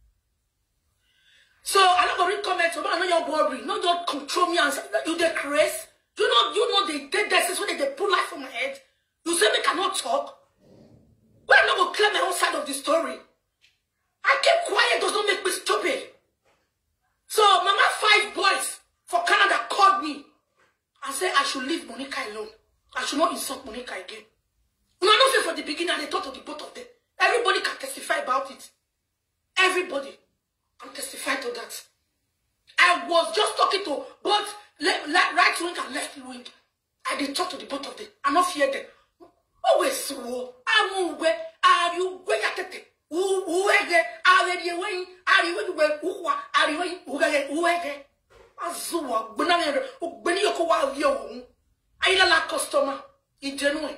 So I'm not going to read comments, but I know you're worried. No, don't control me and say you the craze. You know they did this when they pull life from my head. You say me cannot talk. Well, I'm not going to clear my own side of the story. I keep quiet does not make me stupid. So Mama 5 boys for Canada called me and said I should leave Monica alone. I should not insult Monica again. No, I don't say from the beginning they thought of the both of them. Everybody can testify about it. Everybody can testify to that. I was just talking to both right wing and left wing. I did talk to the both of them. I'm not fear them. Always so. I'm where are you? Where are you? Who are you? Are you going? Are you going? Who are you going? Who are you? Azua, banana, Benioco, while you I don't like customer in genuine.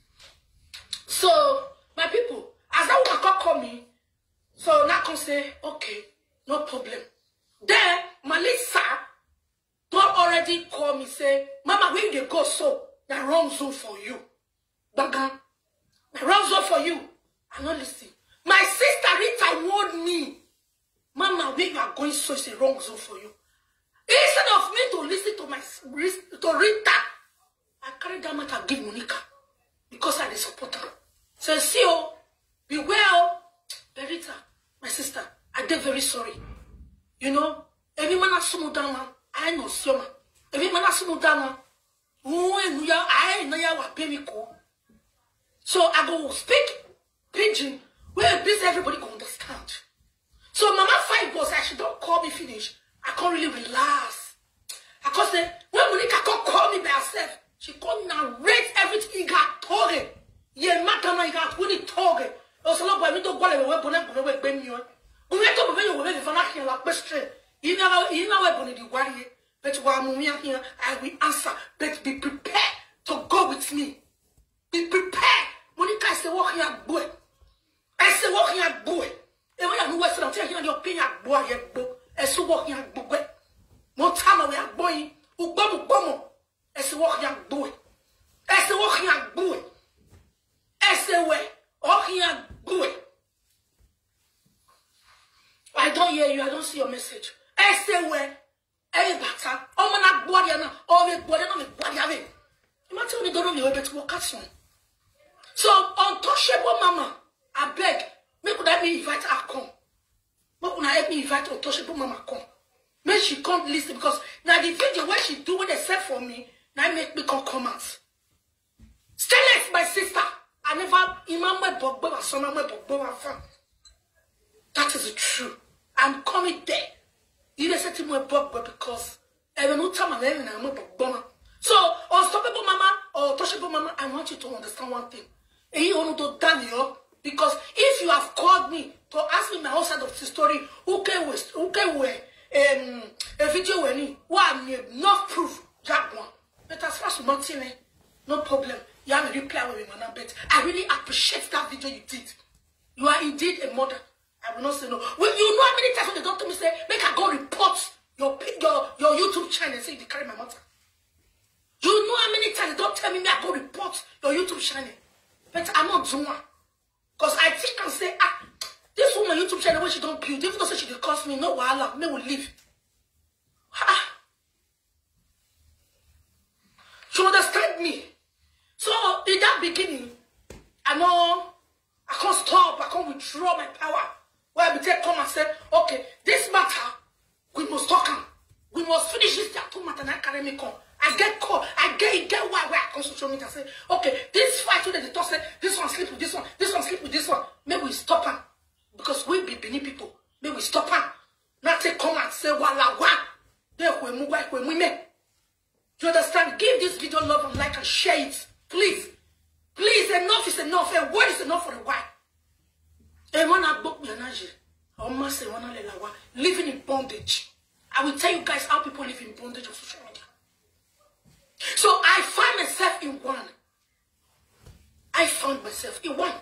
So, my people, as that one call me, so now can say, okay, no problem. Then, Melissa don't already call me, say, Mama, where you go so? The wrong zone for you. Bagan, the wrong zone for you. I'm not listening. My sister Rita warned me, Mama, where you are going so it's the wrong zone for you. Instead of me to listen to Rita, I carry that matter and give Monica because I support her. So see you, be well, Rita, my sister. I did very sorry. You know, every man has some down. I know some. Every man has some down. I know you are baby call. So I go speak pidgin where this everybody can understand. So Mama 5 boss, she don't call me finish. I can't really relax. I can't say, when Monica can't call me by herself, she can't narrate everything he got told him. Yeah, Matana, he got really told him. Also, no, but we don't go away, we're going to be Ben. We went to be away from Akia like best friend. You know, we're going to be worried. But while I'm here, I will answer. But be prepared to go with me. Be prepared. Monica, I say, walk here, boy. I say, walk here, boy. And when I'm Western, I'm telling you, your opinion, boy, and so walk young boy. More time we are boy. Ubomo. As a walk young boy. As a walk young boy. As a way. Walk young boy. I don't hear you. I don't see your message. As a way. Every batter. Oh, man, body and all the body on the body of it. You might tell me don't know to walk at some. So, untouchable mama, I beg. Make would I be invite her come. But when I help me invite untouchable mama come, make she can't listen because now the video what she do what they said for me, now make me come comments. Stainless, my sister. I never imam bogbo son bogbo fan. That is the truth. I'm coming there. You just said to me bogbo because every no time I'm having a bogbo. So unstoppable mama or touchable mama, I want you to understand one thing. And you want to damn you up. Because if you have called me to ask me my own side of the story, who can a video when you want enough proof, that one. But as far as nothing, no problem. You have a reply with me, man. But I really appreciate that video you did. You are indeed a mother. I will not say no. Well, you know how many times when they don't tell me say, make I go report your YouTube channel and say they carry my mother. You know how many times they don't tell me I go report your YouTube channel. But I'm not doing one. Because I think I say, this woman YouTube channel when she don't build, even though she will cost me, no wahala, me will leave. She understand me. So in that beginning, I know I can't stop, I can't withdraw my power. Where I will take come and say, okay, this matter, we must talk on. We must finish this two matter and I carry me come. I get caught. I get why I come social media and say, okay, this fight today, they talk say, this one sleep with this one sleep with this one. Maybe we stop her. Because we be Benin people. Maybe we stop her. Not take come and say, wala wa. Do you understand? Give this video love and like and share it. Please. Please, enough is enough. A word is enough for a while. Living in bondage. I will tell you guys how people live in bondage on social media. So I find myself in one. I found myself in one.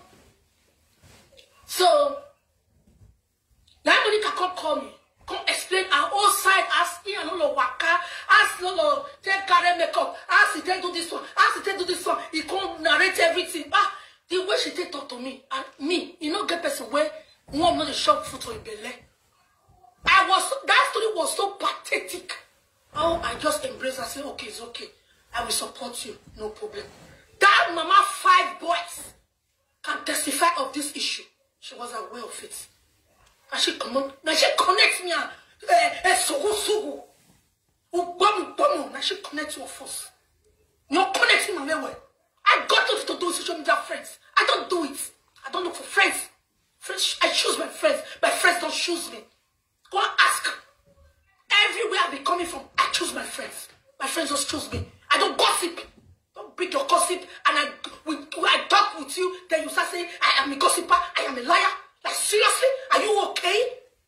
So that Monica can't call me, can't explain our whole side, ask me and all waka, ask Lolo, take care makeup, ask he do this one, ask he do this one. He can't narrate everything. The way she take talk to me, and me, you know, get person where one not the shop foot for a belly. That story was so pathetic. Oh, I just embrace and say, okay, it's okay. I will support you, no problem. That mama 5 boys can testify of this issue. She was aware of it. And she connects me and now she connects to us. You're connecting my way. I got to do social media friends. I don't do it. I don't look for friends. I choose my friends. My friends don't choose me. Go and ask. Everywhere I be coming from, I choose my friends. My friends just choose me. I don't gossip. Don't bring your gossip. And I talk with you, then you start saying, I am a gossiper, I am a liar. Like, seriously? Are you okay?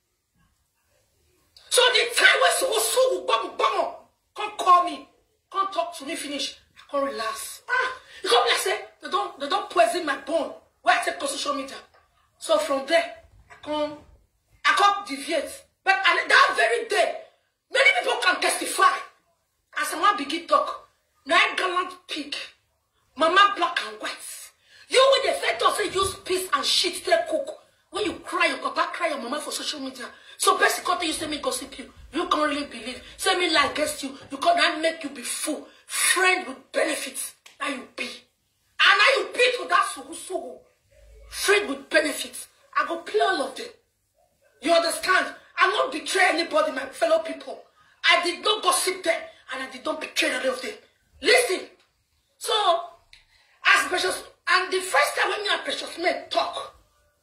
So the time when so come call me. Come talk to me, finish. I can't relax. You come like say, they don't poison my bone. Where I take to social media. So from there, I can't deviate. But that very day, many people can testify. As someone begin talk, now gallant pig, mama black and white. You with the fact of say use peace and shit they cook. When you cry, your papa cry your mama for social media. So basically you say me gossip you. You can't really believe. Say me lie against you. You can't make you be fool. Friend with benefits. Now you be. And now you be to that sugu. Friend with benefits. I go play all of them. You understand? I won't betray anybody, my fellow people. I did not gossip them, and I did not betray any of them. Listen. So, as Precious, and the first time when me and Precious men talk,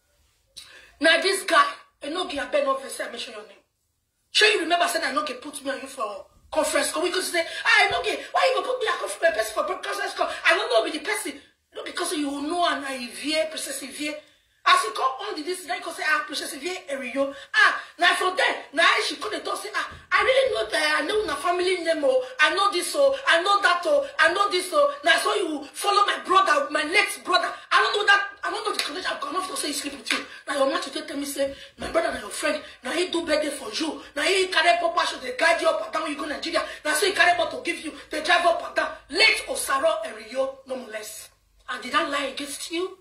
now this guy, Enogi Abe no verse, I mention your name. Sure you remember saying Enogi put me on you for conference call. We could say, Enogi, why you go put me a person for conference call? I don't know be the person. No, because you know and I Vier, Princess Vier. As you come on this, then you can say, Princess Vier, Erio. Now from there, now she couldn't talk, say, I really know that I know my family name, I know this, I know that, I know this, now so you follow my brother, my next brother. I don't know that, I don't know the connection. I'm going to say sleep with you. Now your man today tell me, say, my brother and your friend, now he do birthday for you. Now he carry papa, so they guide you up and down when you go to Nigeria. Now so he carry up to give you, they drive up and down. Late Osaro, Erio, no more less. And did I lie against you?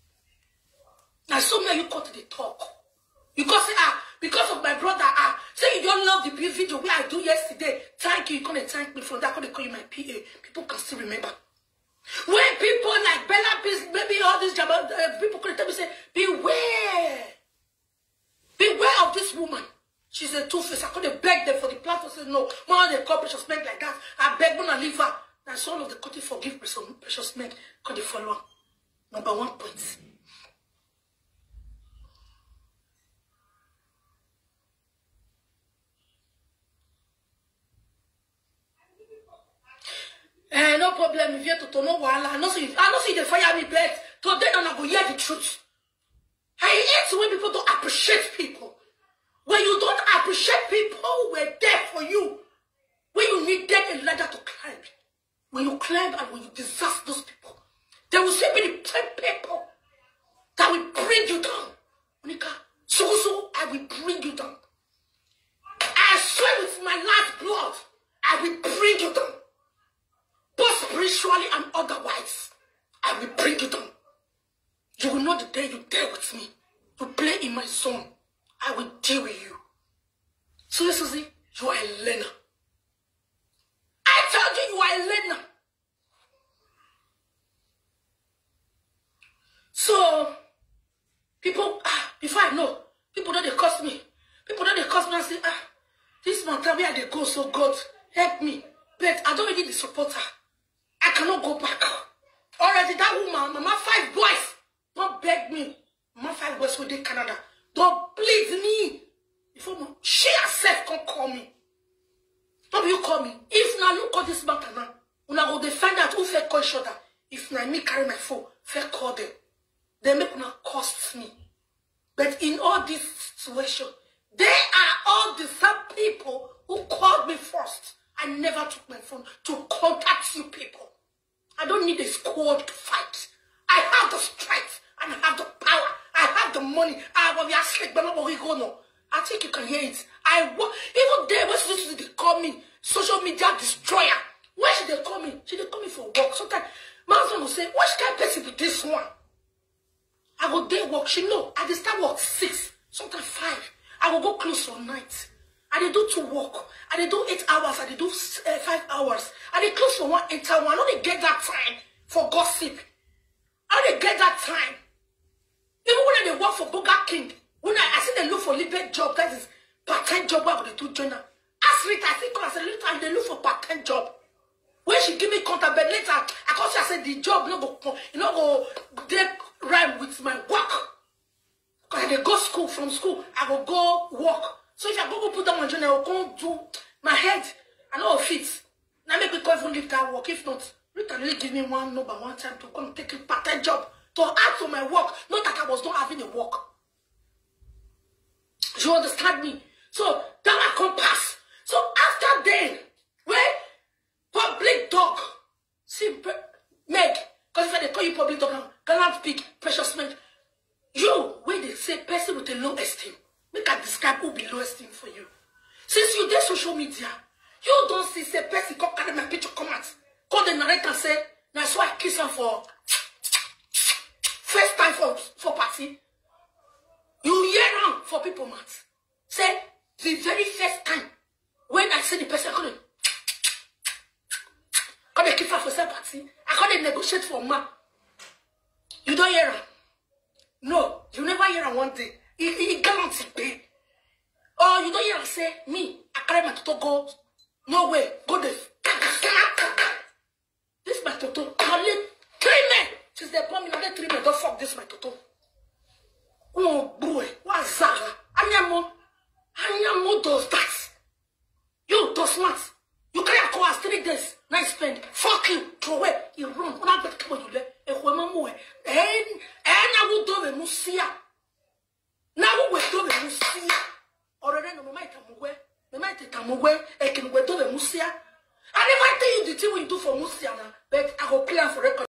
Now, so now you cut the talk. You can say, because of my brother, say you don't love the video where I do yesterday. Thank you. You can't thank me for that. I call you my PA. People can still remember. When people like Bella, maybe all these people can tell me, say, beware. Beware of this woman. She's a two-faced. I couldn't beg them for the platform. Say, no, one of the corporations make like that. I beg them to leave her. That's all of the country forgive Precious men. Could they follow up? Number 1 point. No problem. If you have to know why I know see the fire me bed. Today I go hear the truth. I hate when people don't appreciate people. When you don't appreciate people who were there for you. When you needed a ladder to climb. When you climb and when you disaster those people. They will still be the same people that will bring you down. Monica, so I will bring you down. I swear with my last blood, I will bring you down. Both spiritually and otherwise, I will bring you down. You will know the day you deal with me. You play in my song. I will deal with you. So Susie, you are a learner. I told you you are a learner. So, people, before I know, people know they cost me. People know they cost me and say, this mountain where they go, so God, help me. But I don't really need the supporter. I cannot go back. Already that woman, mama 5 boys, don't beg me. Mama 5 boys within Canada. Don't plead me. Before she herself can call me. Don't you call me. If now you call this matter now, when I go defend that who fair call each other. If now me carry my phone, fair call them. They make now cost me. But in all this situation, they are all the same people who called me first. I never took my phone to contact you people. I don't need a squad to fight. I have the strength and I have the power. I have the money. I think you can hear it. Even there, when they call me social media destroyer, where should they call me? Should they call me for work? Sometimes my husband will say, what kind of person be this one? I go day work. She know. I dey start work 6, sometimes 5. I will go close for night. I dey do 2 work. I dey do 8 hours. I dey do 5 hours. I dey close for 1 entire one. I don't get that time for gossip. I don't get that time. Even when I dey work for Burger King, when I see they look for liberal job, that is part-time job where I go do journal. Ask Rita, I think I said Rita, they look for part-time job. When she give me contact, but later I cause I said the job no go, you know, go they rhyme with my work. Cause I dey go school, from school I will go work. So if I go put down my journal, I will go do my head. I know it fits. Now make me even leave that work. If not, you can really give me one number one time to come take a part-time job to add to my work. Not that I was not having a work. You understand me? So that I come pass. So after then, when public dog, see Meg, because if they call you public dog now, cannot speak precious man. You, when they say person with a low esteem, make I describe who be low esteem for you. Since you did social media, you don't see say person come carry my picture come out. Call the narrator and say, that's why I kiss her for first time for party. You hear am for people mouth. Say the very first time when I see the person come they kiss her for some party, I can't negotiate for man. You don't hear am. No, you never hear am one day. He guarantee pay. Oh, you don't hear am say me, I carry my toto go. No way, go there. This my toto. Only 3 men. Since they born me, only 3 men don't fuck this my toto. Oh boy, what's that? Anyamo does that. You do smart. You carry a course 3 days. Nice spend. Fuck you. Throw away. You run. When I get come you let. E ko mamu e. Na wo do be musia. Na wo we do be musia. Already no mama itamugwe. Mama itamugwe. E kin we do be musia. I never tell you the thing we do for musia na. But I go clear for record.